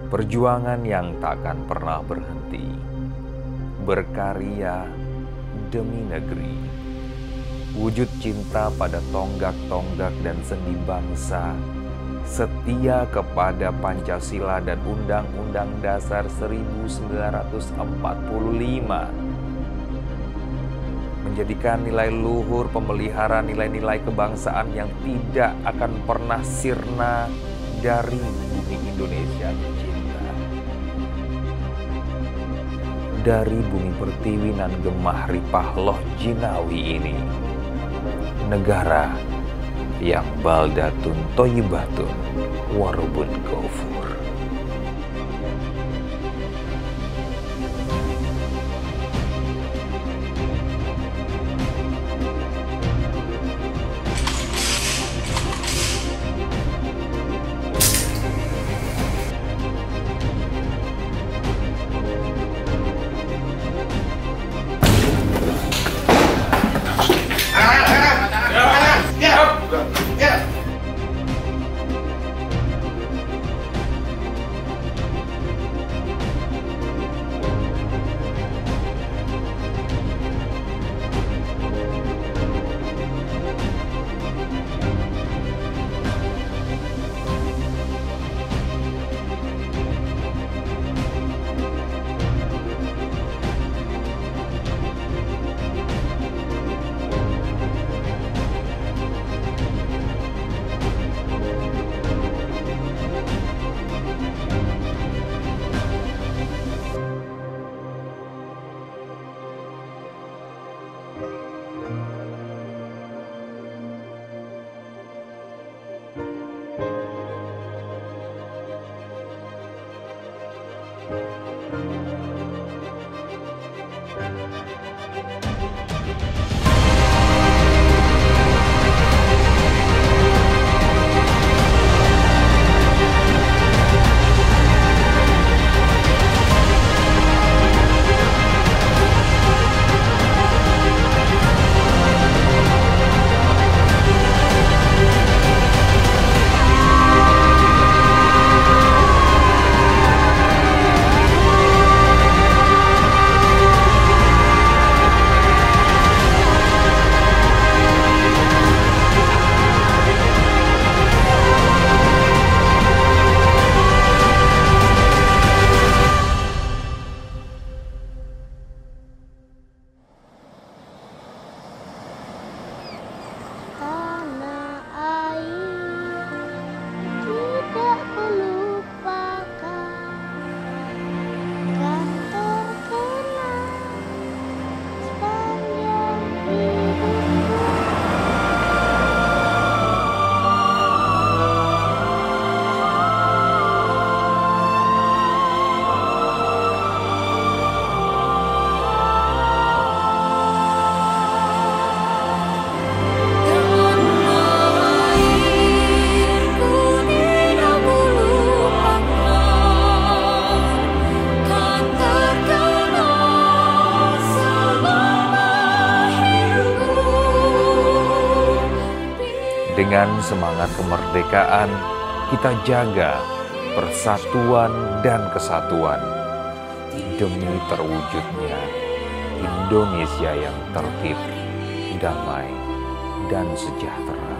Perjuangan yang takkan pernah berhenti, berkarya demi negeri, wujud cinta pada tonggak-tonggak dan sendi bangsa, setia kepada Pancasila dan Undang-Undang Dasar 1945, menjadikan nilai luhur pemelihara nilai-nilai kebangsaan yang tidak akan pernah sirna dari bumi Indonesia tercinta. Dari bumi pertiwi nan gemah ripah loh jinawi ini, negara yang baldatun toyibatun warubun gofur. Dengan semangat kemerdekaan, kita jaga persatuan dan kesatuan demi terwujudnya Indonesia yang tertib, damai, dan sejahtera.